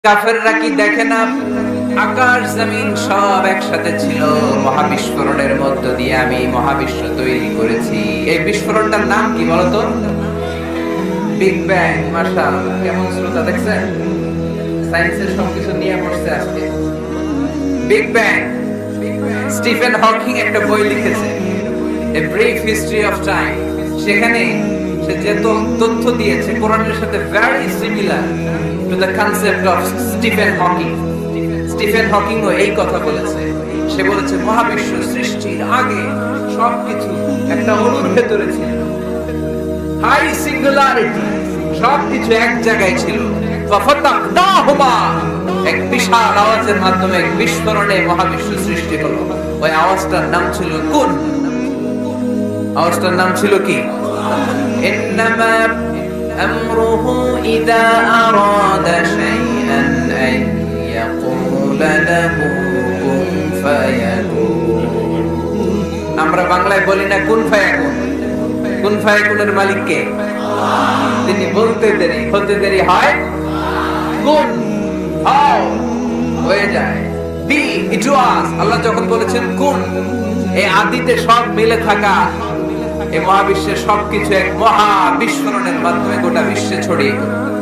কাফেররা কি দেখে না আকাশ জমিন সব একসাথে ছিল, মহাবিস্ফোরণের মধ্য দিয়ে আমি মহাবিশ্ব তৈরি করেছি। এই বিস্ফোরণটার নাম কি বলতো? Big bang. মাশাআল্লাহ, কেমন শ্রোতা দেখছেন? সায়েন্সের সবকিছু নিয়ে পড়ছে আজকে। Big bang. স্টিফেন হকিং একটা বই লিখেছে, a brief history of time. সেখানে সে যে তথ্য দিয়েছে কোরআনের সাথে very similar to the concept of Stephen Hawking. Stephen Hawking ও এই কথা বলেছে। সে বলেছে মহাবিশ্ব সৃষ্টির আগে সবকিছু একটা অণুর ভেতরে ছিল, হাই সিঙ্গুলারিটি, সবকিছু এক জায়গায় ছিল। ফাফাতাকনাহুমা, এক বিশাল আওয়াজের মাধ্যমে এক বিস্ফোরণে মহাবিশ্ব সৃষ্টি হলো। ওই আওয়াজটার নাম ছিল কুন। আওয়াজটার নাম ছিল কি? ইন্নামা আমরুহু ইযা আরাদা শাইআন আন ইয়াকুলা লাহু কুন ফায়াকুন। আমরা বাংলায় বলি না কুন ফায়াকুন। কুন ফায়াকুনের মালিক কে? তিনি বলতে দেরি হতে দেরি হয়, কুন হও হয়ে যায়। বি ইট ওয়াজ। আল্লাহ যখন বলেছেন কুন, এই আদিতে সব মিলে থাকা এই মহাবিশ্বের সবকিছু এক মহা বিস্ফোরণের মাধ্যমে গোটা বিশ্বে ছড়িয়ে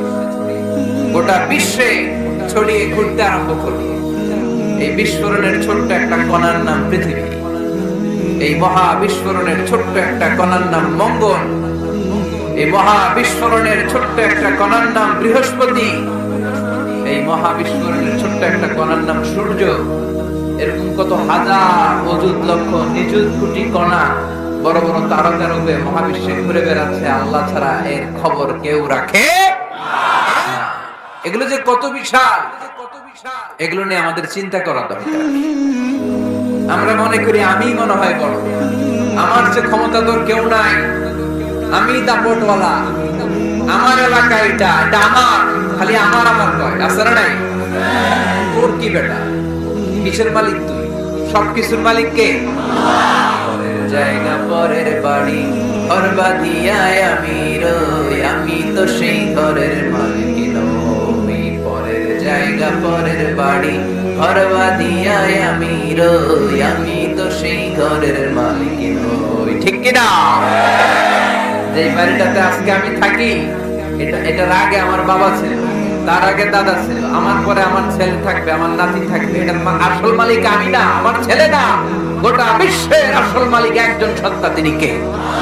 ঘুরতে আরম্ভ করলো। এই বিস্ফোরণের ছোট্ট একটা কণার নাম পৃথিবী। এই মহা বিস্ফোরণের ছোট্ট একটা কণার নাম মঙ্গল। এই মহা বিস্ফোরণের ছোট্ট একটা কণার নাম বৃহস্পতি। এই মহা বিস্ফোরণের ছোট্ট একটা কণার নাম সূর্য। এরকম কত হাজার অযুত লক্ষ নিযুত কোটি কণা বড় বড় তারকারূপে মহাবিশ্বে ঘুরে বেড়াচ্ছে। আল্লাহ ছাড়া এর খবর কেউ রাখে না। এগুলো যে কত বিশাল, এগুলো নিয়ে আমাদের চিন্তা করা দরকার। আমরা মনে করি আমি মনে হয় বড়, আমার যে ক্ষমতা তোর কেউ নাই, আমি দাপটওয়ালা, আমার এলাকা এটা আমার, খালি আমার আমার কয়। আছে না নাই? তোর কি বেটা? কিসের মালিক তুই? সবকিছুর মালিক কে? পরের জায়গা পরের বাড়ি ঘর বাঁধিয়ায় আমি রই, আমি তো সেই ঘরের মালিক নই। পরের জায়গা পরের বাড়ি ঘর বাঁধিয়ায় আমি রই, আমি তো সেই ঘরের মালিক নই। ঠিক কিনা? যে বাড়িটাতে আজকে আমি থাকি, এটার আগে আমার বাবা ছিল, তার আগে দাদা ছিল, আমার পরে আমার ছেলে থাকবে, আমার নাতি থাকবে। এটার আসল মালিক আমি না, আমার ছেলে না। গোটা বিশ্বের আসল মালিক একজন সত্তা, তিনি কে?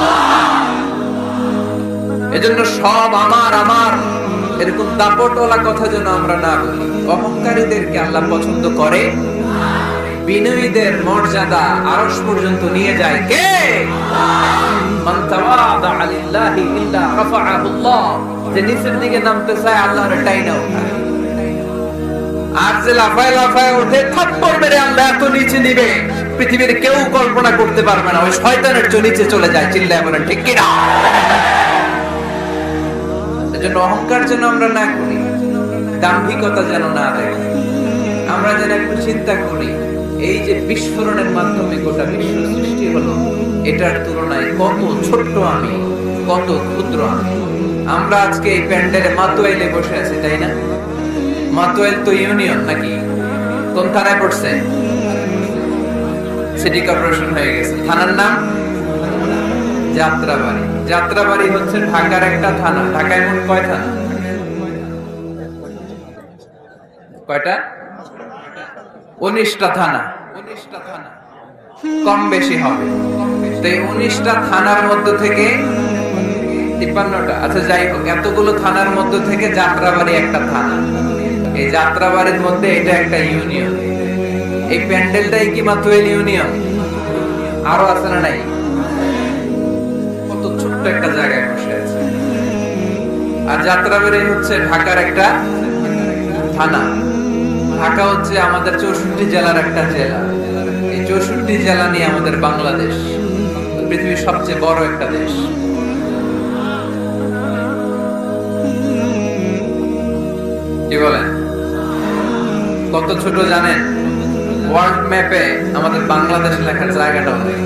এজন্য সব আমার আমার এরকম দাপটওয়ালা কথা যেন আমরা না বলি। অহংকারীদেরকে আল্লাহ পছন্দ করে। বিনয়ীদের মর্যাদা আরশ পর্যন্ত নিয়ে যায় কে? মান তাওয়াদা লিল্লাহি ইল্লা রাফাআহুল্লাহ। যে নিচের দিকে নামতে চায় আল্লাহর টাইনা উঠায়। আর যে লাফায় লাফায় ওঠে থাপ্পড় মেরে আল্লাহ এত নিচে নিবে পৃথিবীর কেউ কল্পনা করতে পারবে না। ওই শয়তানের চেয়ে নিচে চলে যায়। চিল্লায় বলেন ঠিক কি না? এজন্য অহংকার যেন আমরা না করি, দাম্ভিকতা যেন না দেখি। আমরা যেন একটু চিন্তা করি, এই যে বিস্ফোরণের মাধ্যমে গোটা বিশ্ব সৃষ্টি হলো, এটার তুলনায় কত ছোট্ট আমি, কত ক্ষুদ্র আমি। আমরা আজকে এই প্যান্ডেলে মাতোয়াইলে বসে আছি, তাই না? মাতোয়াইল তো ইউনিয়ন নাকি? কোন থানায় পড়ছে? সিটি কর্পোরেশন হয়ে গেছে। থানার নাম যাত্রাবাড়ি। যাত্রাবাড়ি হচ্ছে ঢাকার একটা থানা। ঢাকায় মোট কয় থানা? কয়টা? 19টা থানা। 19টা থানা, কম বেশি হবে। তো এই 19টা থানার মধ্য থেকে 53টা, আচ্ছা যাই হোক, এতগুলো থানার মধ্য থেকে যাত্রাবাড়ি একটা থানা। এই যাত্রাবাড়ির মধ্যে এটা একটা ইউনিয়ন। এই প্যান্ডেলটাই কি মাতোয়াইল ইউনিয়ন? আরো আছে না নাই? কত ছোট্ট একটা জায়গায় বসে আছে। আর যাত্রাবাড়ি হচ্ছে ঢাকার একটা থানা। ঢাকা হচ্ছে আমাদের 64 জেলার একটা জেলা। এই 64 জেলা নিয়ে আমাদের বাংলাদেশ পৃথিবীর সবচেয়ে বড় একটা দেশ। কি বলেন? কত ছোট জানেন? ওয়ার্ল্ড ম্যাপে আমাদের বাংলাদেশ লেখার জায়গাটাও নেই।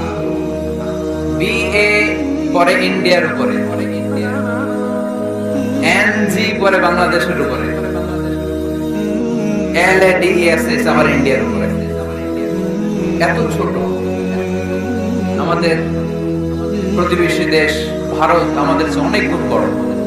BA পরে ইন্ডিয়ার উপরে, এনজি পরে বাংলাদেশের উপরে, LADESS আবার ইন্ডিয়ার উপরে। এত ছোট। আমাদের প্রতিবেশী দেশ ভারত আমাদের চেয়ে অনেক গুণ বড়,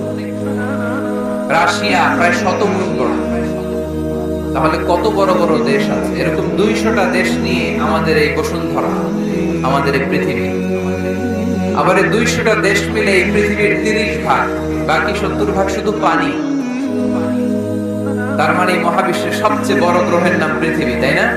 রাশিয়া প্রায় 100 গুণ বড়। তাহলে কত বড় বড় দেশ আছে? এরকম 200টা দেশ নিয়ে আমাদের এই বসুন্ধরা, আমাদের এই পৃথিবী। আবার এই 200টা দেশ মিলে এই পৃথিবীর 30 ভাগ, বাকি 70 ভাগ শুধু পানি। তার মানে মহাবিশ্বের সবচেয়ে বড় গ্রহের নাম পৃথিবী, তাই না?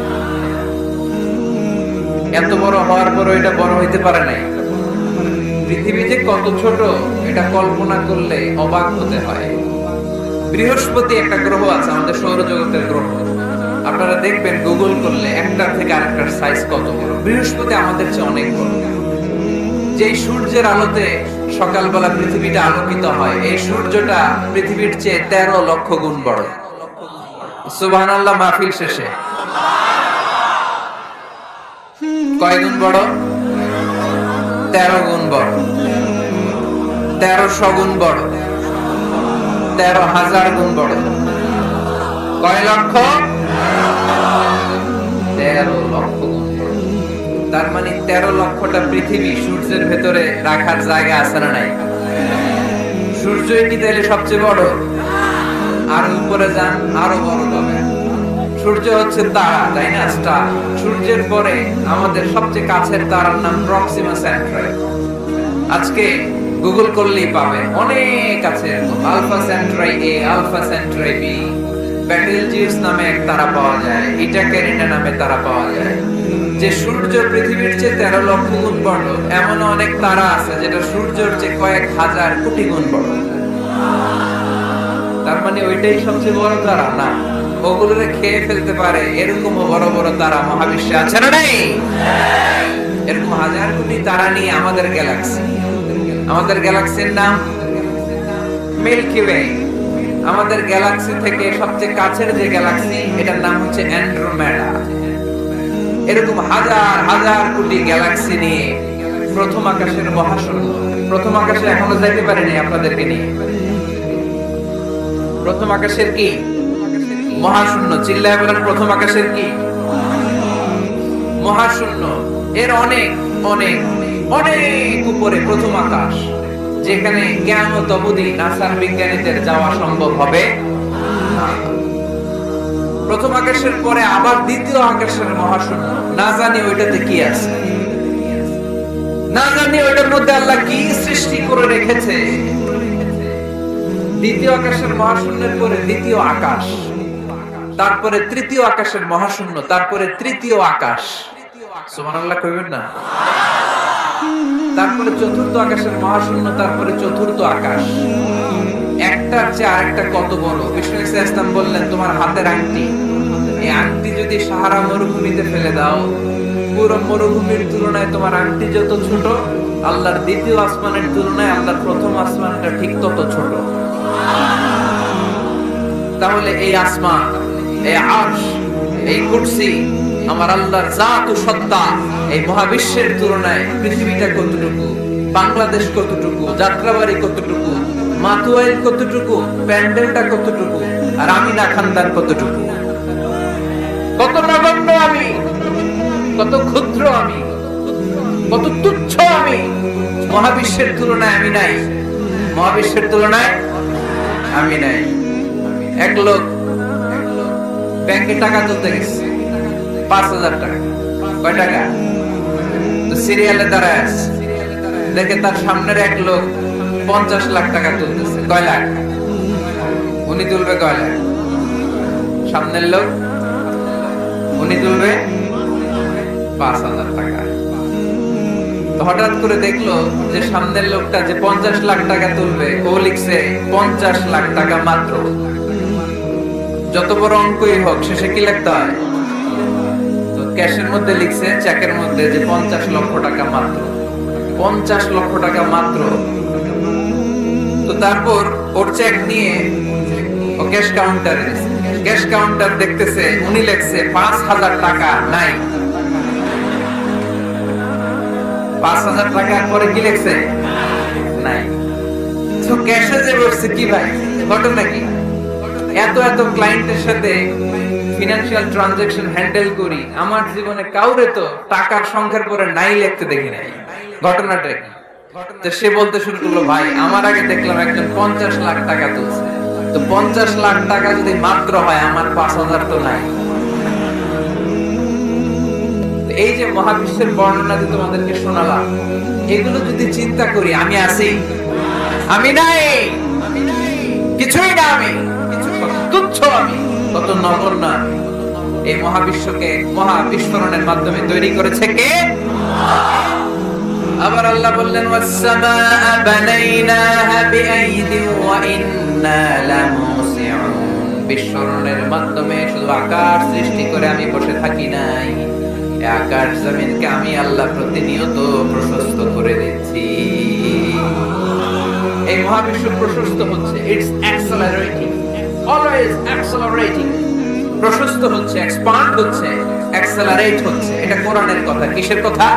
এত বড় হওয়ার পরও এটা বড় হইতে পারে নাই। পৃথিবী যে কত ছোট এটা কল্পনা করলে অবাক হতে হয়। বৃহস্পতি একটা গ্রহ আছে, আমাদের সৌরজগতের গ্রহ। আপনারা দেখবেন গুগল করলে একটার থেকে আরেকটার সাইজ কত বড়। বৃহস্পতি আমাদের চেয়ে অনেক বড়। যে সূর্যের আলোতে সকালবেলা পৃথিবীটা আলোকিত হয়, এই সূর্যটা পৃথিবীর চেয়ে 13 লক্ষ গুণ বড়। সুবহানাল্লাহ মাহফিল শেষে কয় গুণ বড়? 13 গুণ বড়, 1300 গুণ বড়, 13,000 গুণ বড়। কয় লক্ষ? 13 লক্ষ গুণ বড়। তার মানে 13 লক্ষটা পৃথিবী সূর্যের ভেতরে রাখার জায়গা আছে না নাই? সূর্যই কি তাহলে সবচেয়ে বড়? আর উপরে যান, আরো বড় পাবেন। সূর্য হচ্ছে তারা, তাই না? স্টার। সূর্যের পরে আমাদের সবচেয়ে কাছের তারার নাম প্রক্সিমা সেন্ট্রাই। আজকে গুগল করলেই পাবেন অনেক আছে। Alpha Centauri A, Alpha Centauri B, Betelgeuse নামে এক তারা পাওয়া যায়, ইটা ক্যারিনা নামে তারা পাওয়া যায়। যে সূর্য পৃথিবীর চেয়ে 13 লক্ষ গুণ বড়, এমন অনেক তারা আছে যেটা সূর্যের চেয়ে কয়েক হাজার কোটি গুণ বড়। তার মানে ওইটাই সবচেয়ে বড় তারা না, ওগুলোরে খেয়ে ফেলতে পারে এরকম বড় বড় তারা মহাবিশ্বে আছে না নাই? এরকম হাজার কোটি তারা নিয়ে আমাদের গ্যালাক্সি। আমাদের গ্যালাক্সির নাম মিল্কি ওয়ে। আমাদের গ্যালাক্সি থেকে সবচেয়ে কাছের যে গ্যালাক্সি, এটার নাম হচ্ছে অ্যান্ড্রোমেডা। এরকম হাজার হাজার কোটি গ্যালাক্সি নিয়ে প্রথম আকাশের মহাশূন্য। প্রথম আকাশে এখনো যাইতে পারেনি আপনাদেরকে নিয়ে। প্রথম আকাশের কি? মহাশূন্য। চিল্লায় বলেন প্রথম আকাশের কি? মহাশূন্য। এর অনেক অনেক অনেক উপরে প্রথম আকাশ, যেখানে কিয়ামত অবধি নাসার বিজ্ঞানীদের যাওয়া সম্ভব হবে না। প্রথম আকাশের পরে আবার দ্বিতীয় আকাশের মহাশূন্য। না জানি ওইটাতে কি আছে, না জানি ওইটার মধ্যে আল্লাহ কি সৃষ্টি করে রেখেছে। দ্বিতীয় আকাশের মহাশূন্যের পরে দ্বিতীয় আকাশ, তারপরে তৃতীয় আকাশের মহাশূন্য, তারপরে তৃতীয় আকাশ। সুবহানাল্লাহ কইবেন না? তারপরে চতুর্থ আকাশের মহাশূন্য, তারপরে চতুর্থ আকাশ। একটার চেয়ে আরেকটা কত বড়। বিষ্ণু ইসলাম বললেন, তোমার হাতের আংটি, এই আংটি যদি সাহারা মরুভূমিতে ফেলে দাও, পুরো মরুভূমির তুলনায় তোমার আংটি যত ছোট, আল্লাহর দ্বিতীয় আসমানের তুলনায় আল্লাহর প্রথম আসমানটা ঠিক তত ছোট। তাহলে এই আসমান, এই আরশ, এই কুরসি, আমার আল্লাহর জাত ও সত্তা, এই মহাবিশ্বের তুলনায় পৃথিবীটা কতটুকু, বাংলাদেশ কতটুকু, যাত্রাবাড়ি কতটুকু, মাতুয়াইল কতটুকু, প্যান্ডেলটা কতটুকু, আর আমি না খানদান কতটুকু। কত নগণ্য আমি, কত ক্ষুদ্র আমি, কত তুচ্ছ আমি। মহাবিশ্বের তুলনায় আমি নাই, মহাবিশ্বের তুলনায় আমি নাই। এক লোক ব্যাংকে টাকা তুলতে গেছে, 5,000 টাকা। কয় টাকা? তো সিরিয়ালে দাঁড়ায় আছে, দেখে তার সামনের এক লোক 50 লাখ টাকা তুলতেছে। কয় লাখ? উনি তুলবে কয় লাখ? সামনের লোক উনি তুলবে 5,000 টাকা। তো হঠাৎ করে দেখলো যে সামনের লোকটা যে 50 লাখ টাকা তুলবে, ও লিখছে 50 লাখ টাকা মাত্র। যত বড় অঙ্কই হোক, শেষে কি লিখতে হয়? তো ক্যাশের মধ্যে লিখছে, চেকের মধ্যে, যে 50 লক্ষ টাকা মাত্র। 50 লক্ষ টাকা মাত্র। তো তারপর ওর চেক নিয়ে ও ক্যাশ কাউন্টারে গেছে। ক্যাশ কাউন্টার দেখতেছে, উনি লিখছে 5,000 টাকা নাই। 5,000 টাকার পরে কি লিখছে? নাই। তো ক্যাশে যে বসছে কি ভাই, ঘটনা কি? এত এত ক্লায়েন্টের সাথে ফিনান্সিয়াল ট্রানজাকশন হ্যান্ডেল করি, আমার জীবনে কাউরে তো টাকার সংখ্যার পরে নাই লিখতে দেখি নাই। ঘটনাটা কি? তো সে বলতে শুরু করলো, ভাই আমার আগে দেখলাম একজন 50 লাখ টাকা তুলছে, তো 50 লাখ টাকা যদি মাত্র হয়, আমার 5,000 তো নাই। এই যে মহাবিশ্বের বর্ণনা যে তোমাদেরকে শোনালাম, এগুলো যদি চিন্তা করি, আমি আছি, আমি নাই, কিছুই না, আমি তুচ্ছ, আমি কত নগণ্য। এই মহাবিশ্বকে মহাবিস্ফোরণের মাধ্যমে তৈরি করেছে কে? আবার আল্লাহ বললেন, ওয়াস-সামাআ বানাইনাহা বিআইদিন ওয়া ইন্না লামুসিউন। বিস্ফোরণের মাধ্যমে শুধু আকাশ সৃষ্টি করে আমি বসে থাকি নাই, এই আকাশ জমিনকে আমি আল্লাহ প্রতিনিয়ত প্রশস্ত করে দিচ্ছি। এই মহাবিশ্ব প্রশস্ত হচ্ছে, ইটস অ্যাক্সেলারেটিং, অলওয়েজ অ্যাক্সেলারেটিং। প্রশস্ত হচ্ছে, এক্সপান্ড হচ্ছে, অ্যাক্সেলারেট হচ্ছে। এটা কোরআনের কথা। কিসের কথা?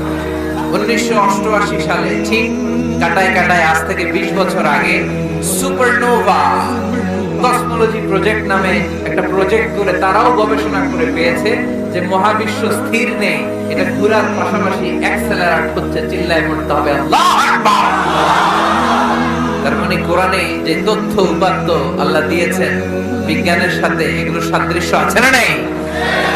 1988 সালে, ঠিক কাটায় কাটায় আজ থেকে 20 বছর আগে, সুপারনোভা কসমোলজি প্রজেক্ট নামে একটা প্রজেক্ট করে তারাও গবেষণা করে পেয়েছে যে মহাবিশ্ব স্থির নেই, এটা ঘোরার পাশাপাশি অ্যাক্সেলারেট হচ্ছে। চিল্লায় পড়তে হবে আল্লাহু আকবার। তার মানে কোরআনে যে তথ্য উপাত্ত আল্লাহ দিয়েছেন, বিজ্ঞানের সাথে এগুলো সাদৃশ্য আছে না নাই?